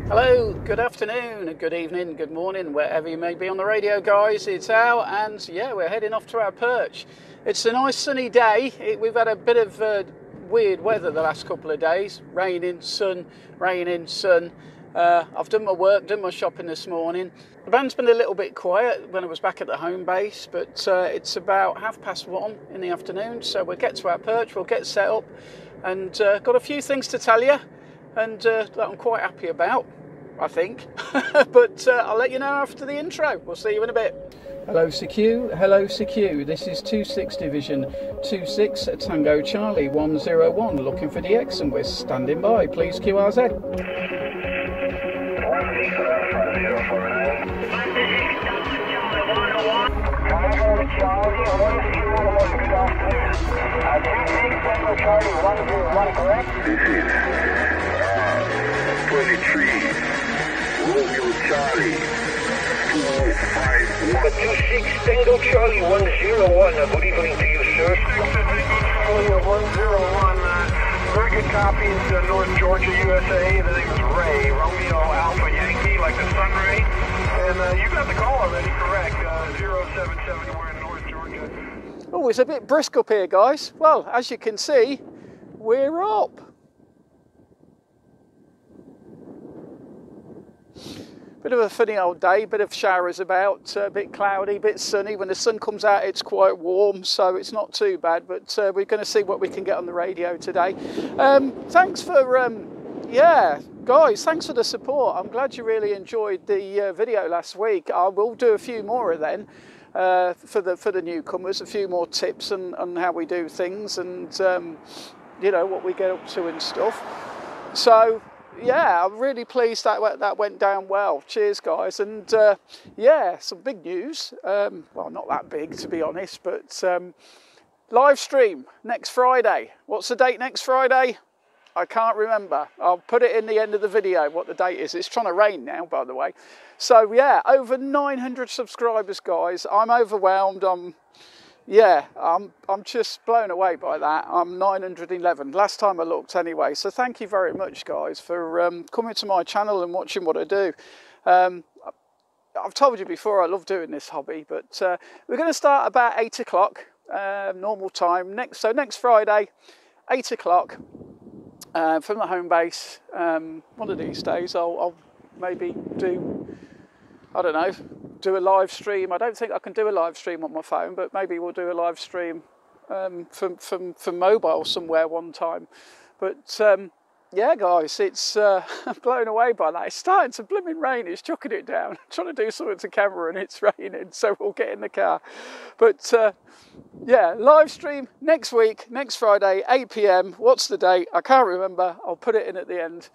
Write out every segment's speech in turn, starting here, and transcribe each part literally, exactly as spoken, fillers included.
Hello, good afternoon, good evening, good morning, wherever you may be on the radio, guys. It's Al, and yeah, we're heading off to our perch. It's a nice sunny day. It, we've had a bit of uh, weird weather the last couple of days. Raining, sun, raining, sun. Uh, I've done my work, done my shopping this morning. The band's been a little bit quiet when I was back at the home base, but uh, it's about half past one in the afternoon, so we'll get to our perch, we'll get set up, and uh, got a few things to tell you, and uh, that I'm quite happy about, I think. But uh, I'll let you know after the intro. We'll see you in a bit. Hello C Q, hello C Q. This is two six Division two six Tango Charlie one zero one, looking for the X, and we're standing by. Please Q R Z. This is uh, twenty-three Romeo Charlie two five one. two six Tango Charlie one zero one. Uh, good evening to you, sir. six Tango Charlie one zero one. Uh, very good copies, uh, North Georgia, U S A. The name is Ray. Romeo Alpha Yankee, like the sun ray. And uh, you got the call already, correct. Uh, zero seven seven, we're in North Georgia. Oh, it's a bit brisk up here, guys. Well, as you can see, we're up. Bit of a funny old day, bit of showers about, a bit cloudy, bit sunny. When the sun comes out, it's quite warm, so it's not too bad, but uh, we're going to see what we can get on the radio today. Um, thanks for, um, yeah, guys, thanks for the support. I'm glad you really enjoyed the uh, video last week. I will do a few more of them. Uh, for the for the newcomers, a few more tips on, on how we do things, and um, you know, what we get up to and stuff. So yeah, I'm really pleased that that went down well. Cheers, guys. And uh, yeah, some big news. Um, well, not that big, to be honest, but um, live stream next Friday. What's the date next Friday? I can't remember. I'll put it in the end of the video what the date is. It's trying to rain now, by the way. So yeah, over nine hundred subscribers, guys. I'm overwhelmed. I'm, yeah, I'm, I'm just blown away by that. I'm nine hundred eleven, last time I looked anyway. So thank you very much, guys, for um, coming to my channel and watching what I do. Um, I've told you before, I love doing this hobby, but uh, we're going to start about eight o'clock, uh, normal time. Next, so next Friday, eight o'clock. Uh, from the home base. Um, one of these days I'll, I'll maybe do, I don't know, do a live stream. I don't think I can do a live stream on my phone, but maybe we'll do a live stream um, from, from, from mobile somewhere one time. But um, yeah, guys, it's uh, I'm blown away by that. It's starting to blooming rain. It's chucking it down. I'm trying to do something to camera and it's raining, so we'll get in the car. But uh, yeah, live stream next week, next Friday, eight p m. What's the date? I can't remember. I'll put it in at the end.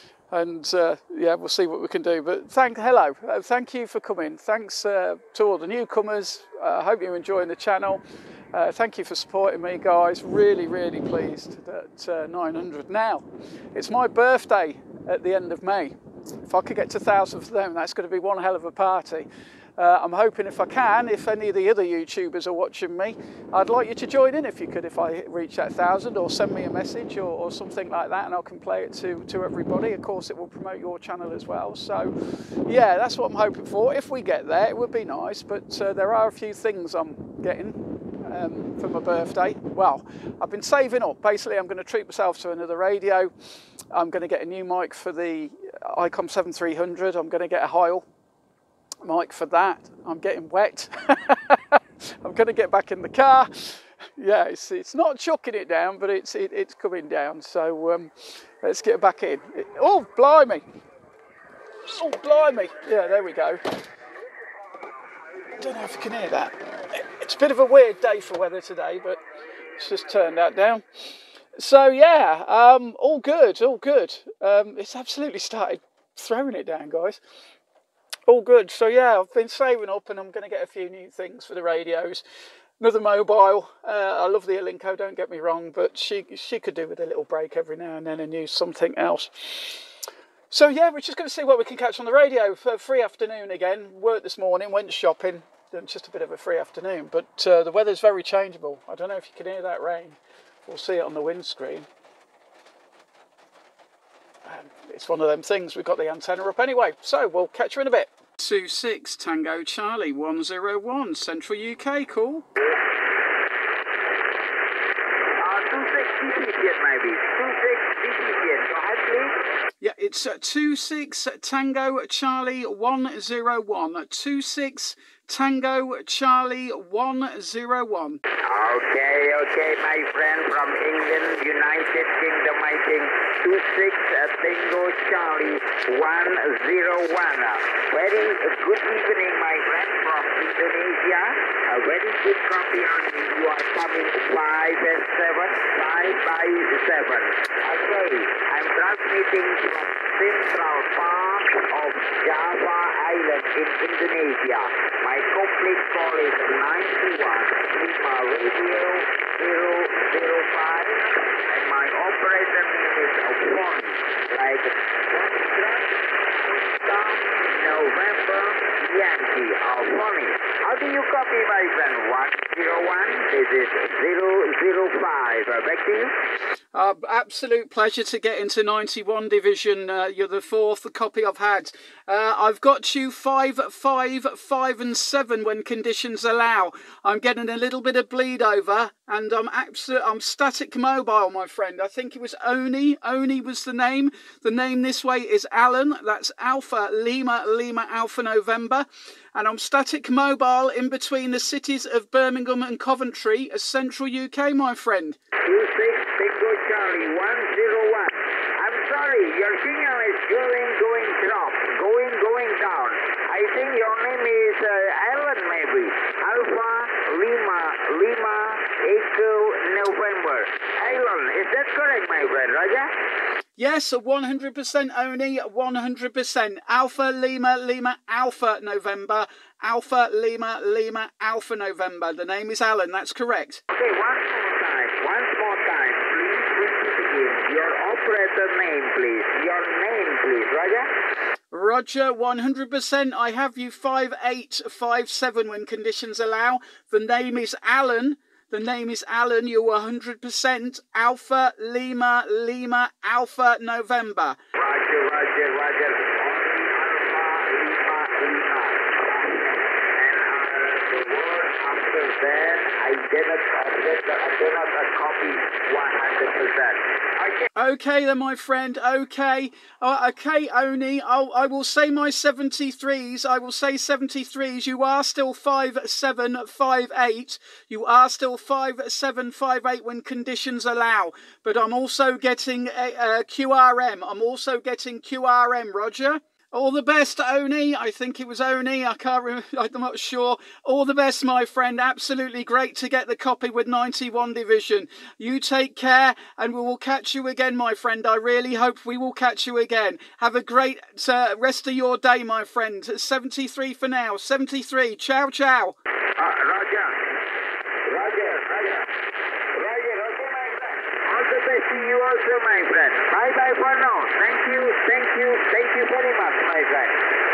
And uh, yeah, we'll see what we can do. But thank, hello, uh, thank you for coming. Thanks uh, to all the newcomers. I uh, hope you're enjoying the channel. Uh, thank you for supporting me, guys. Really, really pleased that uh, nine hundred. Now, it's my birthday at the end of May. If I could get to one thousand for them, that's going to be one hell of a party. Uh, I'm hoping if I can, if any of the other YouTubers are watching me, I'd like you to join in if you could, if I reach that thousand, or send me a message or, or something like that, and I can play it to, to everybody. Of course, it will promote your channel as well. So yeah, that's what I'm hoping for. If we get there, it would be nice, but uh, there are a few things I'm getting um, for my birthday. Well, I've been saving up. Basically, I'm going to treat myself to another radio. I'm going to get a new mic for the ICOM seventy-three hundred. I'm going to get a Heil mic for that. I'm getting wet. I'm going to get back in the car. Yeah, it's, it's not chucking it down, but it's it, it's coming down. So um, let's get back in. It, oh, blimey. Oh, blimey. Yeah, there we go. I don't know if you can hear that. It's a bit of a weird day for weather today, but let's just turn that down. So yeah, um, all good, all good. Um, it's absolutely started throwing it down, guys. All good. So yeah, I've been saving up, and I'm going to get a few new things for the radios. Another mobile. Uh, I love the Alinco, don't get me wrong, but she she could do with a little break every now and then and use something else. So yeah, we're just going to see what we can catch on the radio. For a free afternoon again. Worked this morning, went shopping. Just a bit of a free afternoon, but uh, the weather's very changeable. I don't know if you can hear that rain. We'll see it on the windscreen. um, it's one of them things. We've got the antenna up anyway, so we'll catch you in a bit. two six Tango Charlie one zero one, Central U K, call. Uh, two six D P C N maybe. two six D P C N. Go ahead, please. Yeah, it's uh, two six Tango Charlie one zero one. two six Tango Charlie one zero one. Okay, okay, my friend from England, United Kingdom, I think. two six uh, Tango Charlie one zero one. Very good evening, my friend from Indonesia. A very good copy on you. You are coming five and seven, five by seven. Okay, I'm transmitting from Central Park of Java Island in Indonesia. My complete call is ninety-one Lima Radio zero zero five, and my operator name is One, like November Yankee, Alphony. How do you copy, my friend? one zero one, this is zero zero five. Uh, back to you. Uh, absolute pleasure to get into ninety-one division. Uh, you're the fourth copy I've had. Uh, I've got you five, five, five and seven when conditions allow. I'm getting a little bit of bleed over, and I'm absolute. I'm static mobile, my friend. I think it was Oni. Oni was the name. The name this way is Alan. That's Alpha Lima Lima Alpha November. And I'm static mobile in between the cities of Birmingham and Coventry, a central U K, my friend. two six Tango Charlie one zero one. I'm sorry, your signal is going, going drop, going, going down. I think your name is uh, Alan maybe. Alpha Lima Lima Echo November. Alan, is that correct, my friend, Roger? Yes, one hundred percent Oni, one hundred percent. Alpha Lima Lima Alpha November, Alpha Lima Lima Alpha November. The name is Alan, that's correct. Okay, once more time, once more time, please repeat again. Your operator name, please. Your name, please, Roger? Roger, one hundred percent. I have you five eight five seven when conditions allow. The name is Alan. The name is Alan. You're one hundred percent. Alpha Lima Lima Alpha November. Roger, Roger, Roger. Only Alpha Lima Lima. And uh, the word after that, I cannot object, I cannot uh, copy one hundred percent. Okay. Okay then, my friend, okay. Uh, okay, Oni, I'll, I will say my seventy-threes, I will say seventy-threes. You are still five seven five eight. You are still five seven five eight when conditions allow. But I'm also getting a, a Q R M. I'm also getting Q R M, Roger. All the best, Oni. I think it was Oni. I can't remember. I'm not sure. All the best, my friend. Absolutely great to get the copy with ninety-one division. You take care, and we will catch you again, my friend. I really hope we will catch you again. Have a great uh, rest of your day, my friend. seventy-three for now. seventy-three. Ciao, ciao. Uh, Roger. Roger, Roger. Roger, okay, my friend. All the best to you also, my friend. Bye-bye for now. Thank you, thank you, thank you very much, my friend.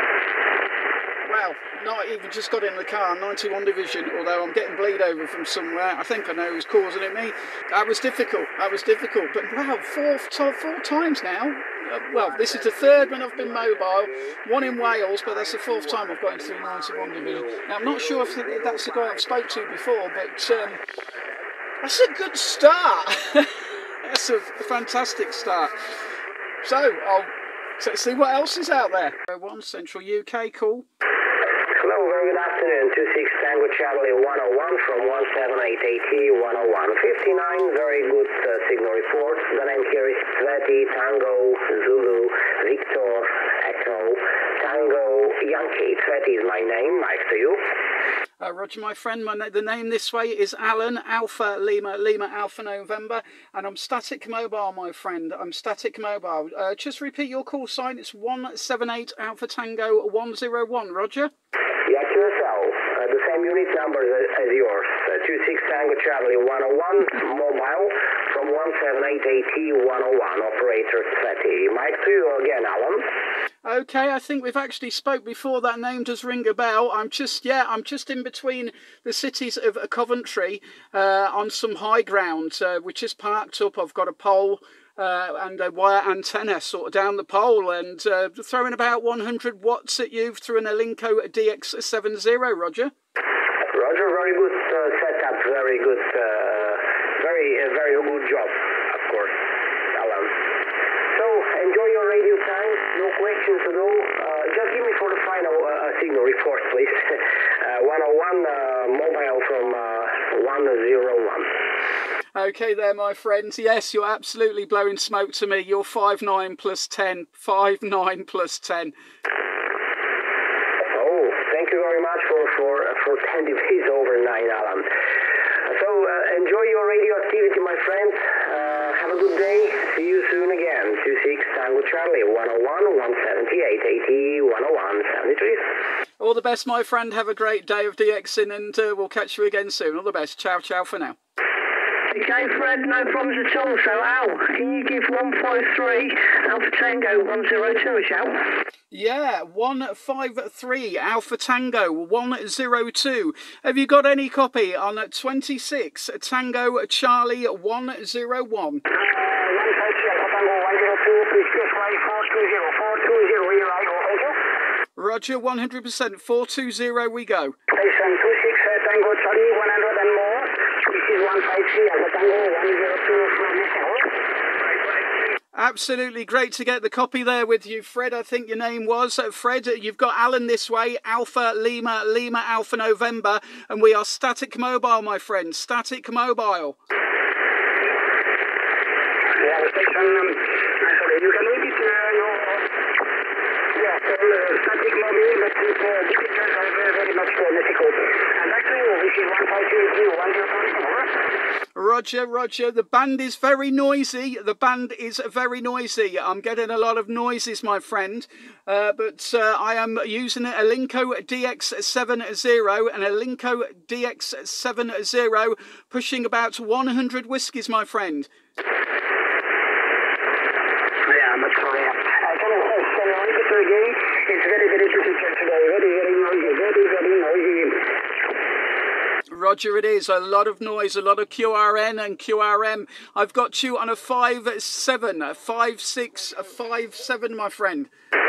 Well, not even just got in the car, ninety-one division, although I'm getting bleed over from somewhere. I think I know who's causing it me. That was difficult, that was difficult. But wow, four, four times now. Uh, well, this is the third when I've been mobile, one in Wales, but that's the fourth time I've gone through ninety-one division. Now, I'm not sure if that's the guy I've spoke to before, but um, that's a good start. That's a fantastic start. So, I'll let's see what else is out there. One Central U K, call. Hello, very good afternoon. two six Tango Charlie one oh one from one seven eight eight one oh one fifty-nine. Very good uh, signal report. The name here is Sveti Tango Zulu Victor Echo Tango Yankee. Sveti is my name. Mike to you. Uh, Roger, my friend, my na the name this way is Alan, Alpha Lima, Lima Alpha November, and I'm static mobile, my friend. I'm static mobile. Uh, just repeat your call sign. It's one seven eight Alpha Tango one zero one, Roger. Yeah, Q S L, uh, the same unit number as, as yours. Uh, two six Tango Charlie one oh one, mobile, from one seven eight A T one oh one, operator thirty. Mike to you again, Alan. Okay, I think we've actually spoke before. That name does ring a bell. I'm just, yeah, I'm just in between the cities of Coventry uh, on some high ground. Uh, we're just parked up. I've got a pole uh, and a wire antenna sort of down the pole and uh, throwing about one hundred watts at you through an Elinco D X seventy, Roger. Roger, very good uh, setup, very good, uh, very, uh, very good job, of course, Alan. So, enjoy your radio time, no questions at all. Uh, just give me for the final uh, signal report, please. uh, one oh one uh, mobile from uh, one oh one. Okay there, my friends. Yes, you're absolutely blowing smoke to me. You're five nine plus ten. five nine plus ten. Thank you very much for, for, for ten degrees over nine, Alan. So, uh, enjoy your radio activity, my friends. Uh, have a good day. See you soon again. two six Tango Charlie, one oh one, one seventy-eight, A T one oh one, seventy-three. All the best, my friend. Have a great day of DXing and uh, we'll catch you again soon. All the best. Ciao, ciao for now. Okay, Fred, no problems at all. So, Al, can you give one five three Alpha Tango one zero two a shout? Yeah, one five three Alpha Tango one zero two. Have you got any copy on twenty-six Tango Charlie one zero one? Uh, one five three Alpha Tango one zero two, please just wait four two zero, four two zero, are you right? Thank you. Roger, one hundred percent, four two zero we go. Station two six uh, Tango Charlie one hundred and more. This is one five three Alpha Tango one zero two from Missile. Absolutely great to get the copy there with you, Fred. I think your name was. Uh, Fred, you've got Alan this way, Alpha Lima, Lima Alpha November, and we are Static Mobile, my friend, Static Mobile. Yeah, station, um, sorry, you can repeat uh, your, yeah, uh, Static Mobile, but it's uh, difficult, uh, very, very much uh, difficult. And back to you, this is one five three one zero two, over. Roger, Roger. The band is very noisy. The band is very noisy. I'm getting a lot of noises, my friend. Uh, but uh, I am using an Elinco D X seventy, an Elinco D X seventy, pushing about one hundred whiskies, my friend. Yeah, but sorry. I can uh, repeat again. It's very, very difficult today. Very, very noisy. Very, very noisy. Roger, it is. A lot of noise, a lot of Q R N and Q R M. I've got you on a five seven, a five six, a five seven, my friend. Yeah,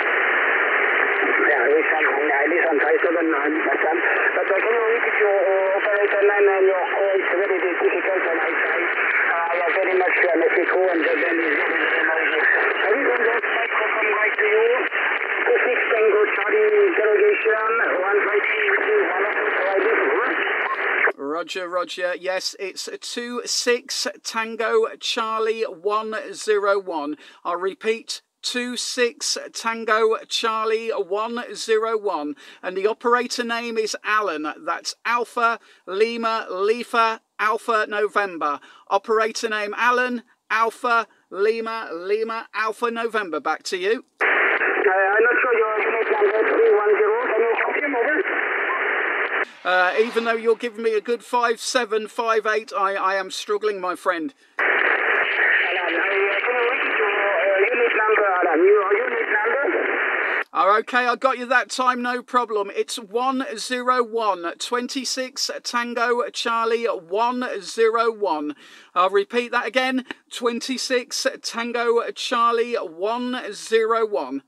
listen, I listen, five seven, listen. But uh, can you repeat your uh, operator name and your call? It's very, very difficult on my side. Uh, I have very much uh, Mexico and the band is very, very noisy. Have you got that microphone right to you? two six Tango Charlie interrogation, one five three one oh two, so I did, huh? Roger, Roger. Yes, it's two six Tango Charlie one zero one. I'll repeat, two six Tango Charlie one zero one. And the operator name is Alan. That's Alpha Lima Lima Alpha November. Operator name Alan, Alpha Lima Lima Alpha November. Back to you. Uh, I'm not sure your unit number three one zero. Can you confirm, over? Uh, even though you're giving me a good five seven, five eight, I, I am struggling, my friend. Alan, I, uh, can you repeat your uh, unit number, Alan? Your unit number? Oh, okay, I got you that time, no problem. It's one zero one, twenty-six Tango Charlie one zero one. I'll repeat that again, twenty-six Tango Charlie one zero one.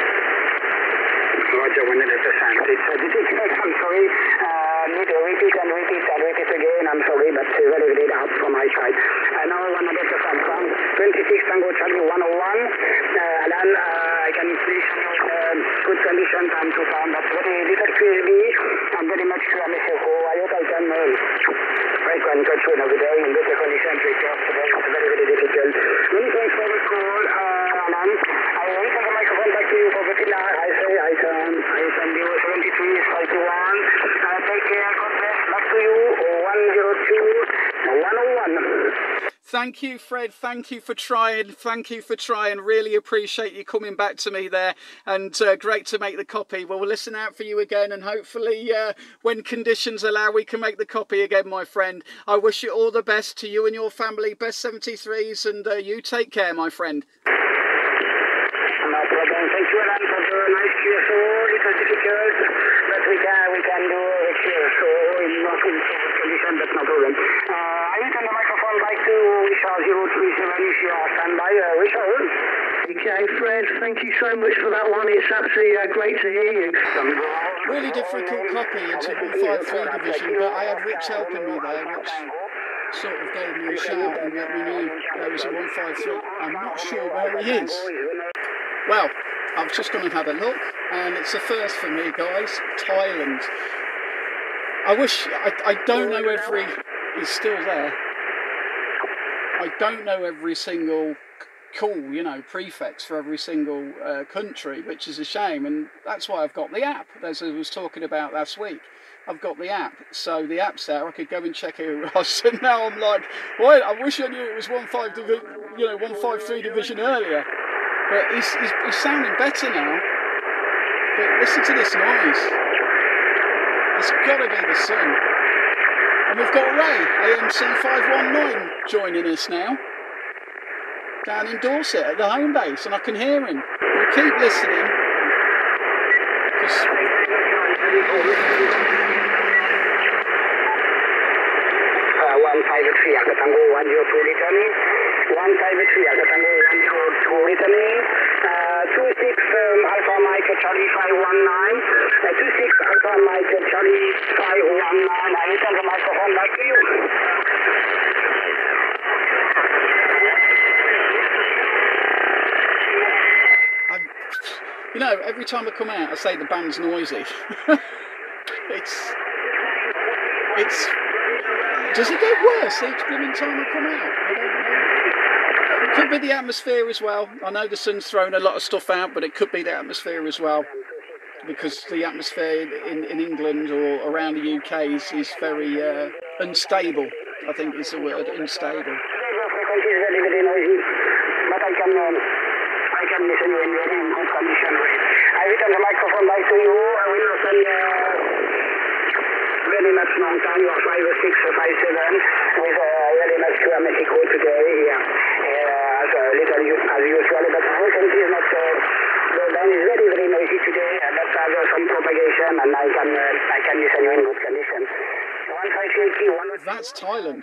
Roger, one hundred percent. It's uh, difficult, I'm sorry. Uh, need to repeat and repeat and repeat again. I'm sorry, but uh, very, very hard from my side. Uh, now one hundred percent from twenty-six Tango Charlie one oh one. Uh, and then uh, I can place on your uh, good condition time to time, but very little Q S B and very much Q M S F O. I hope I can, uh, I can touch you another day in better condition to adjust today. It's very, very difficult. Many thanks for the call, uh, Alan. I will return the microphone back to you for the dinner. I say I can, I send you seventy-three, five one. Uh, take care, God bless. Back to you, one zero two, one oh one. thank you, Fred. Thank you for trying. Thank you for trying. Really appreciate you coming back to me there. And uh, great to make the copy. Well, we'll listen out for you again. And hopefully, uh, when conditions allow, we can make the copy again, my friend. I wish you all the best to you and your family. Best seventy-threes. And uh, you take care, my friend. No problem. Thank you, Alan, for the nice Q S O. Little difficult, but we can we can do a Q S O in not in perfect condition, but no problem. Uh, I will turn the microphone back to Richard zero three seven if you are standby. Uh, Richard. Okay, Fred. Thank you so much for that one. It's absolutely uh, great to hear you. Really difficult copy into one five three division, but I had Rich helping me there, which sort of gave me a shout and let me know there was a one five three. I'm not sure where he is. Well, I've just gone and had a look, and it's a first for me, guys. Thailand. I wish, I, I don't know every, he's still there. I don't know every single call, you know, prefix for every single uh, country, which is a shame, and that's why I've got the app, as I was talking about last week. I've got the app, so the app's there. I could go and check who it was, and now I'm like, well, I wish I knew it was one five, you know, one five three division earlier. But he's, he's, he's sounding better now. But listen to this noise. It's got to be the sun. And we've got Ray, A M C five one nine, joining us now. Down in Dorset at the home base, and I can hear him. We'll keep listening. Because Uh, one five three, Alpha Tango one zero two returning. one five three, Alpha Tango one zero two returning. Uh, two six um, Alpha Mike Charlie five one nine. Uh, two six Alpha Mike Charlie five one nine. I return the microphone back to you. I'm, you know, every time I come out, I say the band's noisy. it's, it's. Does it get worse each blooming time I come out? I don't know. Could be the atmosphere as well. I know the sun's thrown a lot of stuff out, but it could be the atmosphere as well. Because the atmosphere in, in England or around the U K is, is very uh, unstable. I think is the word, unstable. The frequency is very, very noisy, but I can, um, I can listen you in very good condition. I return the microphone back to you. I will listen uh, very much long time. You are five six five seven with a uh, very much clear Mexico today. Yeah, uh, as a little as usual, but the frequency is not. Uh, the band is very, very noisy today, uh, but has uh, some propagation, and I can, uh, I can listen you in good condition. one five eight one. That's Thailand.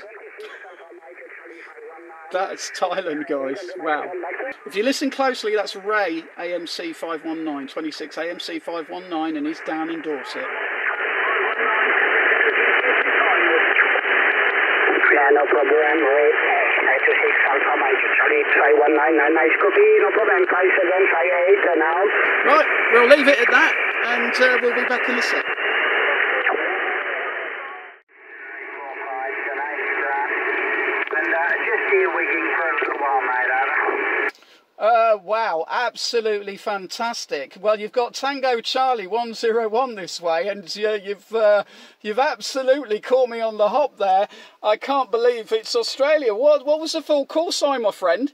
That's Thailand, guys. Wow. If you listen closely, that's Ray, A M C five one nine, twenty-six A M C five one nine, and he's down in Dorset. Yeah, no problem. Ray, two six Alpha Mike Charlie five one nine, nice copy, no problem. five seven five eight now. Right, we'll leave it at that, and uh, we'll be back in a sec. Uh, wow, absolutely fantastic. Well, you've got Tango Charlie one zero one this way, and uh, you've uh, you've absolutely caught me on the hop there. I can't believe it's Australia. What what was the full call sign, my friend?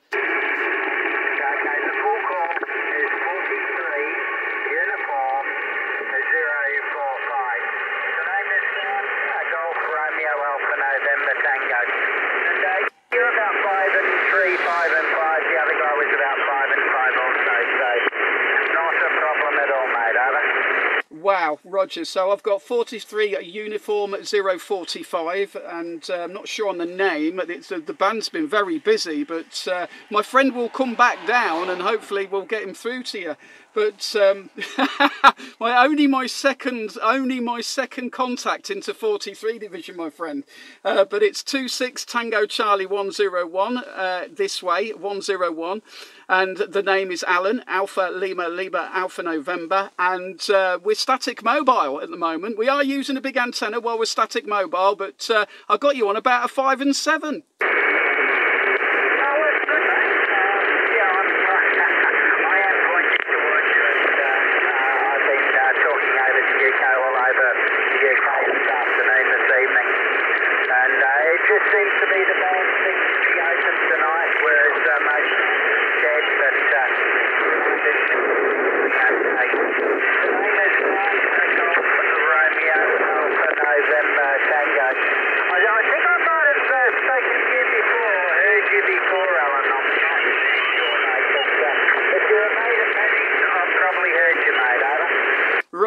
Wow, Roger. So I've got forty-three Uniform zero forty-five, and uh, I'm not sure on the name. It's, uh, the band's been very busy, but uh, my friend will come back down, and hopefully we'll get him through to you. But um, my only my second only my second contact into forty-three division, my friend. Uh, but it's two six Tango Charlie one zero one uh, this way, one zero one, and the name is Alan, Alpha Lima Lima Alpha November, and uh, we're static mobile at the moment. We are using a big antenna while we're static mobile, but uh, I got you on about a five and seven. Seems to be the band seems to be open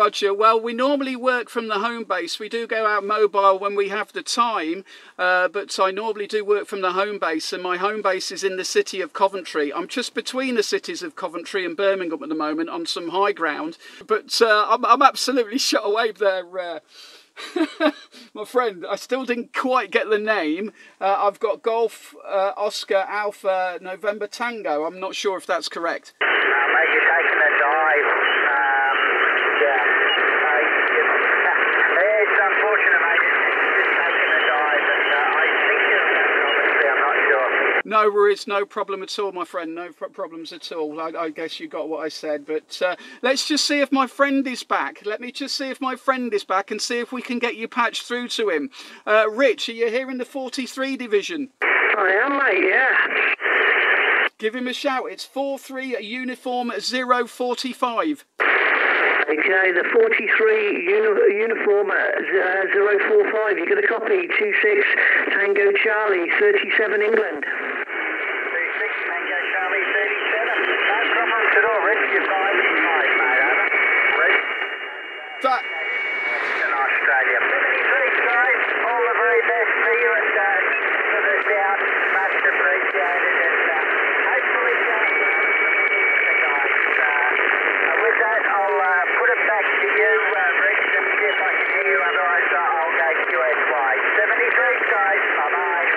Roger. Well, we normally work from the home base. We do go out mobile when we have the time, uh, but I normally do work from the home base, and my home base is in the city of Coventry. I'm just between the cities of Coventry and Birmingham at the moment on some high ground, but uh, I'm, I'm absolutely shut away there. Uh, my friend, I still didn't quite get the name. Uh, I've got Golf uh, Oscar Alpha November Tango. I'm not sure if that's correct. Uh, mate, you're taking a dive. Um, yeah. Uh, it's, it's unfortunate, mate. It's just taking a dive, and uh, I think you're in Coventry, I'm not sure. No worries, no problem at all, my friend. No pro problems at all. I, I guess you got what I said. But uh, let's just see if my friend is back. Let me just see if my friend is back and see if we can get you patched through to him. Uh, Rich, are you here in the forty-three division? I am, mate, yeah. Give him a shout. It's four three Uniform zero forty-five. Okay, the forty-three uni uniform uh, zero four five. You got a copy. two six Tango Charlie, thirty-seven England. two six Tango Charlie, thirty-seven. No problems at all, Rich. You're five five, mate, over. Rich. That In Australia. seventy-three, guys. All the very best for you, and uh, for the doubt, much appreciated, and uh, hopefully uh, the guys. Uh, with that, I'll uh, put it back to you, uh, Rich, and see if I can hear you. Otherwise, uh, I'll go Q S Y. seventy-three, guys. Bye-bye.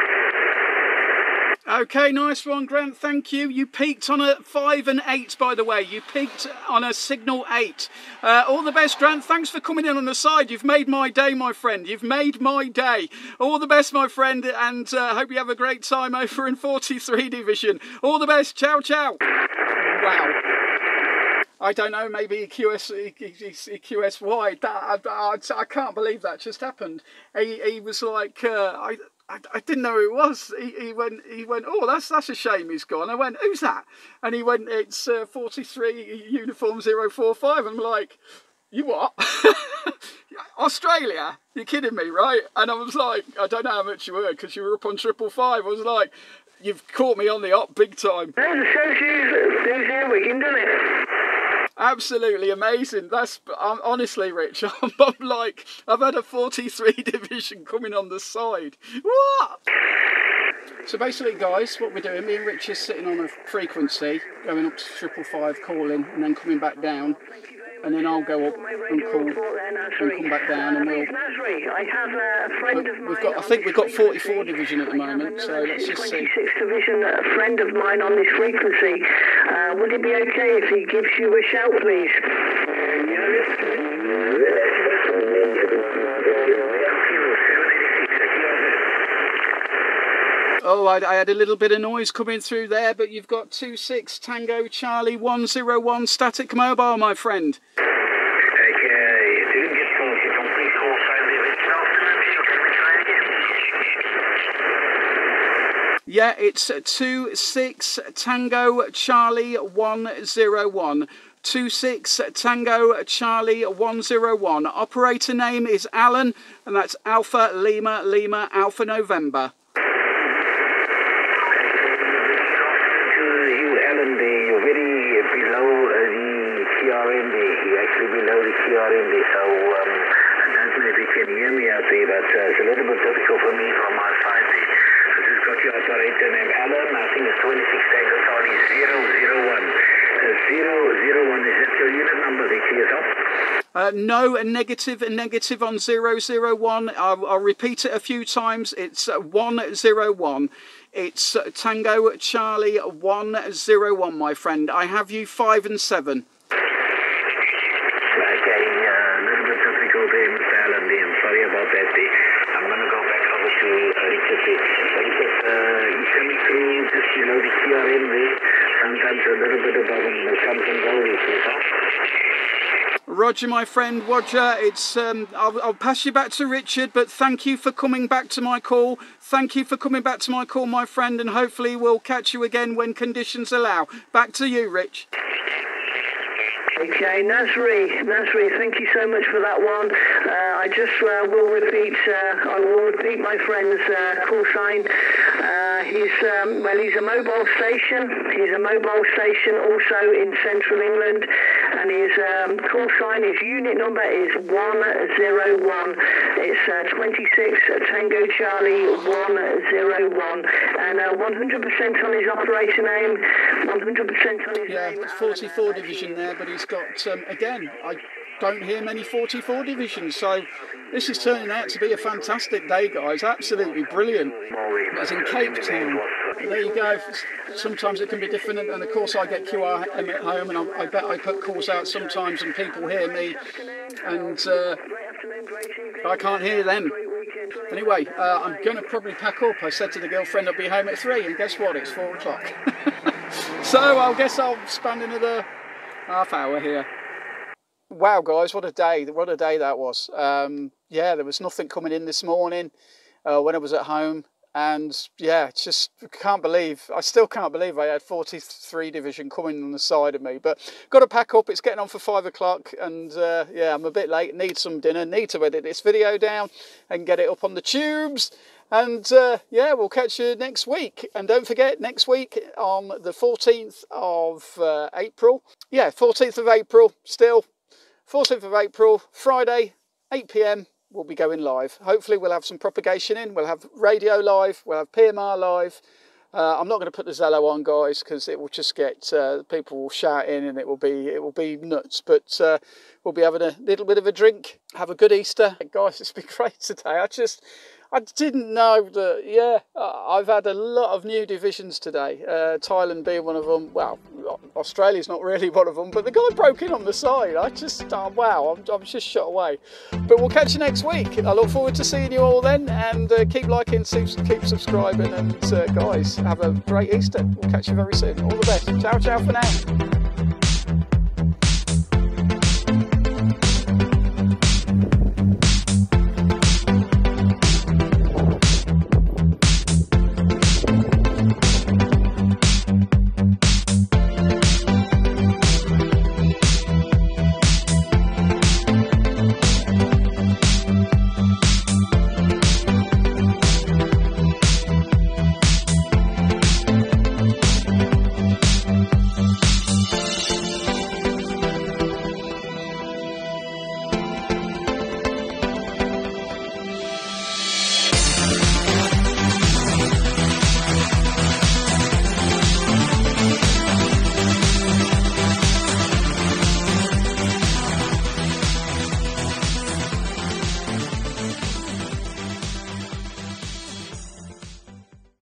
Okay, nice one, Grant. Thank you. You peaked on a five and eight, by the way. You peaked on a signal eight. Uh, all the best, Grant. Thanks for coming in on the side. You've made my day, my friend. You've made my day. All the best, my friend, and uh, hope you have a great time over in forty-three division. All the best. Ciao, ciao. Wow. I don't know, maybe Q S, Q S Y. That, I, I, I can't believe that just happened. He, he was like, uh, I, I, I didn't know who it was. He, he went, he went. Oh, that's that's a shame he's gone. I went, who's that? And he went, it's uh, forty-three Uniform zero four five. I'm like, you what? Australia? You're kidding me, right? And I was like, I don't know how much you were because you were up on triple five. I was like, you've caught me on the up big time. That shows you who's here weekend, doesn't it? Absolutely amazing. That's um, honestly, Rich. I'm, I'm like, I've had a forty-three division coming on the side. What? So basically, guys, what we're doing, me and Rich is sitting on a frequency, going up to triple five, calling, and then coming back down, and then I'll go up and call, and come back down, and we'll. I have a friend of mine. We've got, I think we've got forty-four division at the moment, so let's just see. twenty-six division, a friend of mine on this frequency. Uh, would it be okay if he gives you a shout, please? Oh, I, I had a little bit of noise coming through there, but you've got two six Tango Charlie one zero one static mobile, my friend. Yeah, it's two six Tango Charlie one zero one. two six Tango Charlie one zero one. Operator name is Alan, and that's Alpha Lima Lima Alpha November. Below the Q R M D, so um, I don't know if you can hear me out there, but uh, it's a little bit difficult for me from my side there. I just got your operator named Alan. I think it's twenty-six Tango Charlie zero zero one. Uh, zero zero one, is that your unit number there to yourself? Uh, no, a negative, a negative on zero zero one. I'll, I'll repeat it a few times. It's uh, one zero one. It's uh, Tango Charlie one zero one, my friend. I have you five and seven. Sorry about that. I'm going to go back over to uh, Richard. Richard, uh, he's coming through just below the Q R M there. Sometimes a little bit above him. It comes and goes. Roger, my friend, Roger. It's um, I'll, I'll pass you back to Richard, but thank you for coming back to my call. Thank you for coming back to my call, my friend, and hopefully we'll catch you again when conditions allow. Back to you, Rich. Okay, Nasri, Nasri, thank you so much for that one. Uh, I just uh, will repeat, uh, I will repeat my friend's uh, call sign. Uh, he's, um, well, he's a mobile station. He's a mobile station also in central England, and his um, call sign, his unit number is one zero one. It's uh, twenty-six Tango Charlie one zero one, and uh, one hundred percent on his operator name, one hundred percent on his yeah, name. Yeah, forty-four division there, but he's got, um, again, I don't hear many forty-four divisions, so this is turning out to be a fantastic day, guys. Absolutely brilliant. It's in Cape Town. There you go. Sometimes it can be different, and of course I get Q R M at home, and I, I bet I put calls out sometimes and people hear me, and uh, I can't hear them. Anyway, uh, I'm going to probably pack up. I said to the girlfriend I'll be home at three, and guess what? It's four o'clock. So I guess I'll spend another half hour here. Wow, guys, what a day. What a day that was. Um, yeah, there was nothing coming in this morning uh, when I was at home. And yeah, just can't believe, I still can't believe I had forty-three division coming on the side of me. But got to pack up, it's getting on for five o'clock. And uh, yeah, I'm a bit late, need some dinner, need to edit this video down and get it up on the tubes. And uh, yeah, we'll catch you next week. And don't forget, next week on the fourteenth of uh, April. Yeah, fourteenth of April, still. fourteenth of April, Friday, eight p m, we'll be going live. Hopefully we'll have some propagation in, we'll have radio live, we'll have P M R live. Uh, I'm not going to put the Zello on, guys, because it will just get, uh, people will shout in and it will be, it will be nuts. But uh, we'll be having a little bit of a drink, have a good Easter. Guys, it's been great today. I just, I didn't know that, yeah, I've had a lot of new divisions today. Uh, Thailand being one of them. Well, Australia's not really one of them, but the guy broke in on the side. I just, oh, wow, I'm, I'm just shot away. But we'll catch you next week. I look forward to seeing you all then, and uh, keep liking, keep subscribing, and uh, guys, have a great Easter. We'll catch you very soon. All the best. Ciao, ciao for now.